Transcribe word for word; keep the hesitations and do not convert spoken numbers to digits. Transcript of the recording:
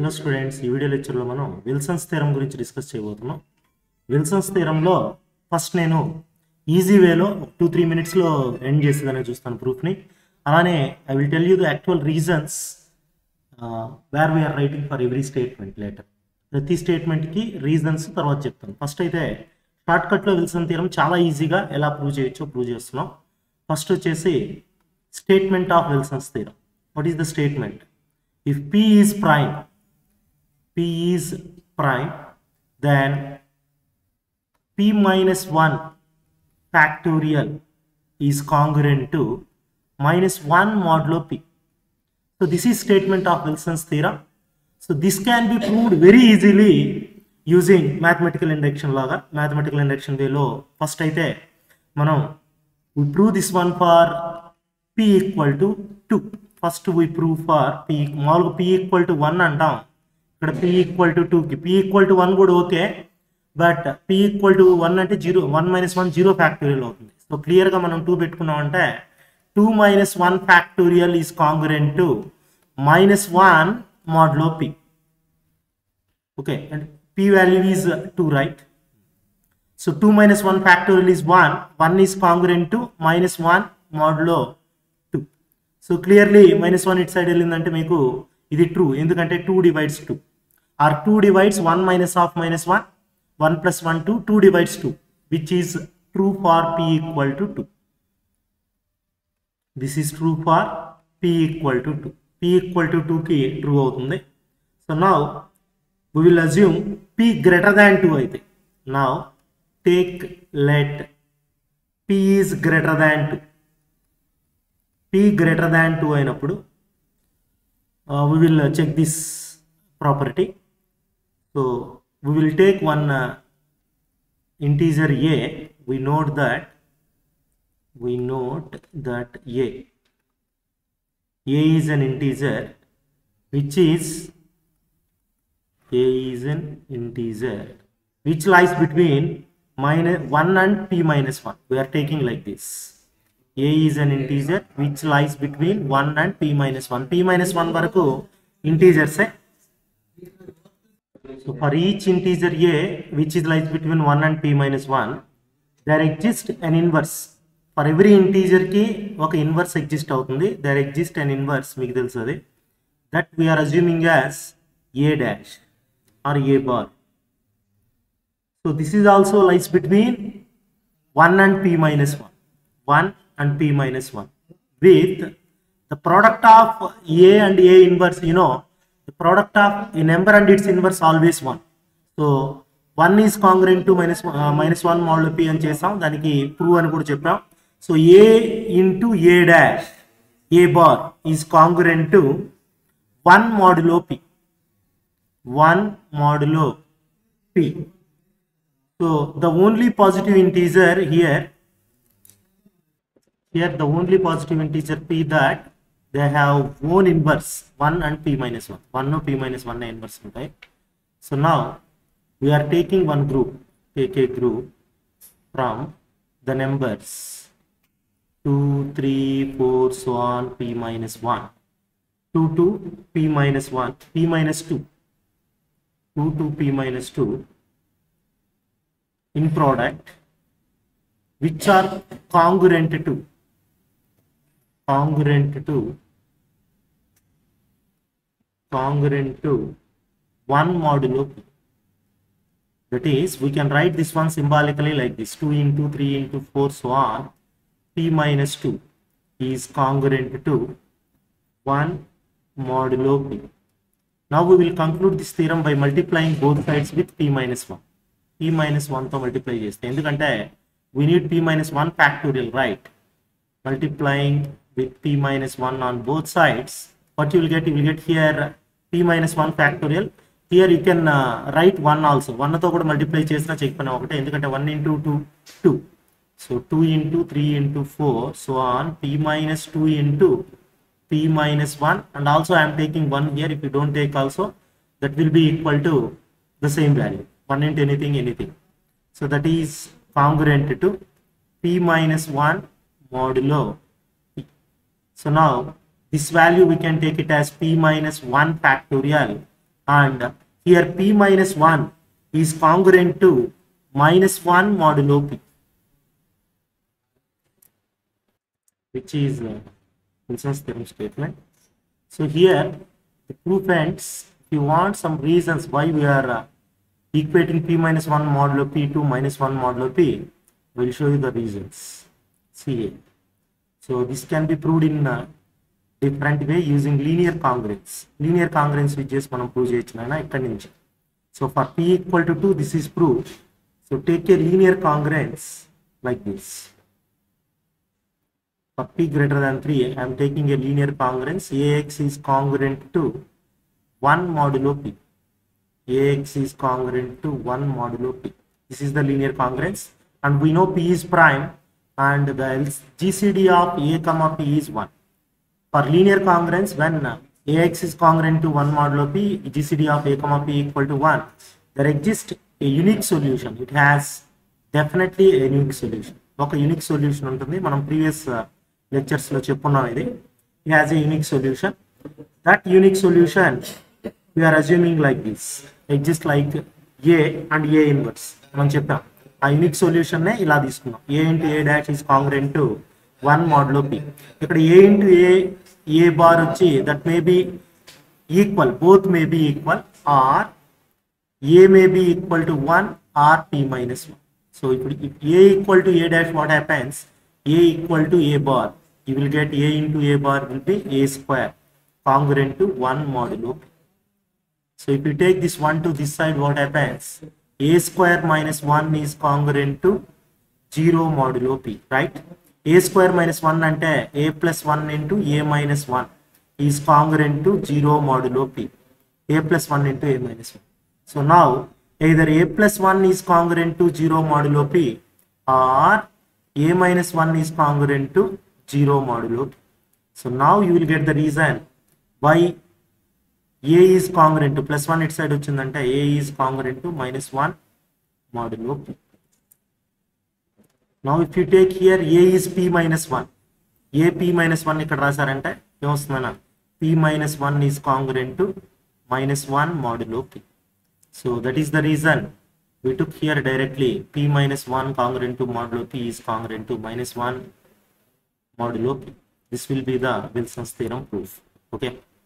Hello students, ఈ video లెక్చర్లో మనం విల్సన్స్ థియరం గురించి డిస్కస్ చేయబోతున్నాం. విల్సన్స్ థియరంలో ఫస్ట్ నేను ఈజీ వేలో టూ త్రీ మినిట్స్లో ఎండ్ చేసేదని చూస్తాను ప్రూఫ్ని. అలానే I will tell you the actual reasons where we are writing for every statement later. ప్రతి స్టేట్మెంట్కి రీజన్స్ తర్వాత చెప్తాను. ఫస్ట్ అయితే షార్ట్కట్లో విల్సన్ థియరం చాలా ఈజీగా ఎలా ప్రూవ్ చేయొచ్చో ప్రూవ్ చేస్తున్నాం. ఫస్ట్ వచ్చేసి statement of Wilson's theorem. What is the statement? If P is prime, P is prime, then P minus one factorial is congruent to minus one modulo P. So this is statement of Wilson's theorem. So this can be proved very easily using mathematical induction laga. Mathematical induction way lo first aithe manam we prove this one for P equal to two. First we prove for P, మామూలుగా P equal to one అంటాం. ఇక్కడ P equal to two కి P equal to one కూడా okay, but P equal to one అంటే zero, one minus one zero factorial అవుతుంది. So క్లియర్గా మనం two పెట్టుకున్నాం అంటే two minus one factorial is congruent to minus one మోడ్లో P. Okay, and P value is two, right? So two minus one factorial is one, one is congruent to minus one మోడ్లో. So clearly minus one it side వెళ్ళిందంటే మీకు ఇది true, ఎందుకంటే two divides two are two divides one minus of minus one, one plus one two, two divides two, which is true for P equal to two. This is true for P equal to two. P equal to టూకి true అవుతుంది. So now we will assume P greater than two అయితే. Now take let P is greater than టూ. P greater than two అయినప్పుడు uh, we will uh, check this property. So we will take one uh, integer a. We note that we note that a a is an integer which is a is an integer which lies between minus one and P minus one. We are taking like this. A is an integer which lies between one and P minus one. P minus one వరకు integers. So for each integer A which is lies between one and P minus one, there exists an inverse. For every integer ki oka inverse exist అవుతుంది. There exists an inverse, మీకు తెలుసు అది. That we are assuming as A dash or A bar. So this is also lies between one and P minus one. one and P minus one with the product of A and A inverse. You know, the product of a number and its inverse always one. So one is congruent to minus uh, minus one modulo P అని చేసాం, దానికి prove అని కూడా చెప్పాం. So A into A dash A bar is congruent to one modulo P. one modulo P. So the only positive integer here Here the only positive integer P that they have own inverse one and P minus one. one no P minus one inverse ఉంటాయి. So now we are taking one group, take a group from the numbers two, three, four, so on P minus one, two to P minus one, P minus two, two to P minus two in product which are congruent to congruent to congruent to one modulo P. That is, we can write this one symbolically like this: two into three into four, so on P minus two is congruent to one modulo P. Now we will conclude this theorem by multiplying both sides with P minus one. P minus one తో multiply చేస్తే, ఎందుకంటే we need P minus one factorial, right? Multiplying with P minus one on both sides, what you will get? You will get here P minus one factorial. Here you can uh, write one also. one తో కూడా multiply చేసినా check పని ఒకటే, ఎందుకంటే one into two, two. So two into three into four, so on P minus two into P minus one, and also I am taking one here. If you don't take also, that will be equal to the same value, one into anything, anything. So that is congruent to P minus one modulo P. So now this value we can take it as P minus one factorial and here p minus one is congruent to minus one modulo p, which is uh, Wilson's theorem statement. So here the proof ends. If you want some reasons why we are uh, equating p minus one modulo p to minus one modulo p, we'll show you the reasons. See here. So this can be proved in uh, different way using linear congruence. Linear congruence which is మనం prove చేయొచ్చునైనా ఇక్కడ నుంచి. So for p equal to two, this is proved. So take a linear congruence like this. For p greater than three, I am taking a linear congruence. Ax is congruent to one modulo p. Ax is congruent to one modulo p. This is the linear congruence, and we know p is prime, and the G C D of a comma p is one. For linear congruence, when ax is congruent to one modulo p, G C D of a comma p equal to one, there exists a unique solution. It has definitely a unique solution. Okay, unique solution ఉంటుంది. మనం previous uh, lectures లో చెప్పుకున్నాం ఇది. It has a unique solution. That unique solution we are assuming like this. Exists like a and a inverse. మనం చెప్పాం. ఆ unique solution నే ఇలా తీసుకున్నాం. a into a dash is congruent to one modulo p. ఇక్కడ a into a a bar వచ్చి that may be equal, both may be equal, or a may be equal to one or p minus one. So if, if a equal to a dash, what happens? A equal to a bar, you will get a into a bar will be a square congruent to one modulo p. So if you take this one to this side, what happens? A square minus one is congruent to zero modulo p, right? A square minus one ante a plus one into a minus one is congruent to zero modulo p. A plus one into a minus one. So now either a plus one is congruent to zero modulo p, or a minus one is congruent to zero modulo p. So now you will get the reason why a is congruent to plus one side వచ్చిందంటే a is congruent to minus one modulo p. Now if you take here a is p minus one, a p minus one ఇక్కడ రాశారంటే ఏమొస్తుందన్నా p minus one is congruent to minus one modulo p. So that is the reason we took here directly p minus one congruent to modulo p is congruent to minus one modulo p. This will be the Wilson's theorem proof. Okay.